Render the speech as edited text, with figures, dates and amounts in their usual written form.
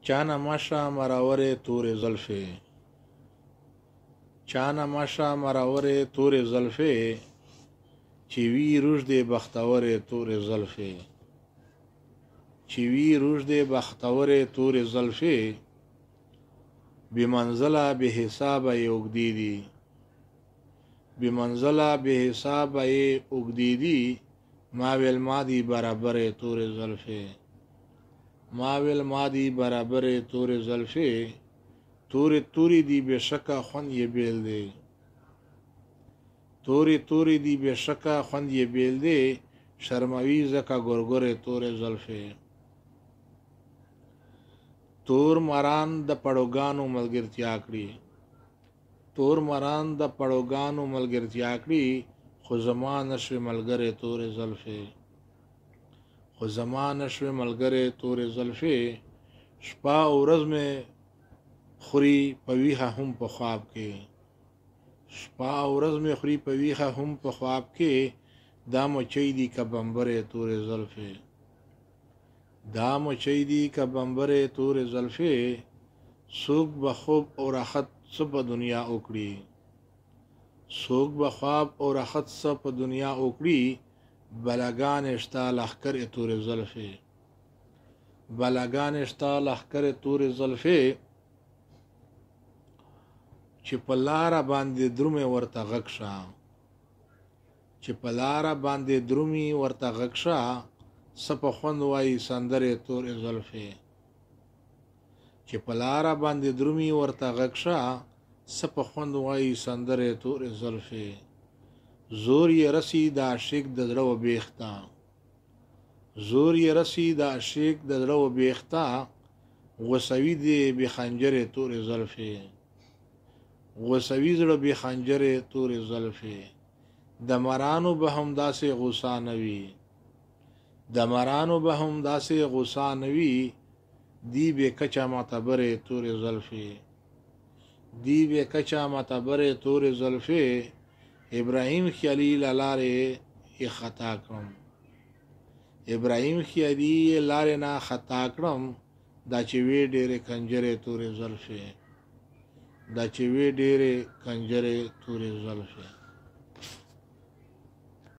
چانه ماشه مراورې تورې زلفې، چانه ماشه مراورې تورې زلفې، چې وی روږدې بختورې تورې زلفې، چې وی روږدې بختورې تورې زلفې، بې منزله بې حسابه یې اوږدې دي، بې منزله بې حسابه یې اوږدې دي. ما ویل ما دي برابرې تورې زلفې، ما ویل ما دي برابرې تورې زلفې، تورې تورې دي بې شکه خوند یې بیل دی، تورې تورې دي بې شکه خوند یې بیل دی. شرموي ځکه ګورګورې تورې زلفې. تور مران د پړوګانو ملګرتیا کړي، تور مران د پړوګانو ملګرتیا کړي، خو زما نشوې ملګرې تورې زلفې، خو زما نشوې ملګرې تورې زلفې. شپه او ورځ مې خوري په ویښه هم په خواب کې، شپه او ورځ مې خوري په ویښه هم په خواب کې. دا مچۍ دي که بمبرې تورې زلفې، دا مچۍ دي که بمبرې تورې زلفې. څوک به خوب او راحت څه په دنیا وکړي، څوک به خواب او راحت څه په دنیا وکړي. بلاګانې شته لښکرې تورې زلفې، بلاګانې شته لښکرې تورې زلفې، چې په لاره باندې درومې ورته غږ شه، چې په لاره باندې درومې ورته غږ شه. څه په خوند وایي سندرې تورې زلفې، چې په لاره باندې درومې ورته غږ شه. څه په خوند وایي سندرې تورې زلفې. زور یې رسی د عاشق د زړه و بیخته، زور یې رسی د عاشق د زړه و بیخته. غوسوي دې بې خنجرې تورې زلفې، غوسوي زړه بې خنجرې تورې زلفې. د مرانو به هم داسې غوسه نه وي، د مرانو به هم داسې غوسه نه وي. دی بې کچه معتبرې تورې زلفې، دی بې کچه معتبرې تورې زلفې. ابراهیم خیالي له لارې یې خطا کړم، ابراهیم خیالي یې لارې نه خطا کړم. دا چې وې ډېرې کنجرې تورې زلفې، دا چې وې ډېرې کنجرې تورې زلفې.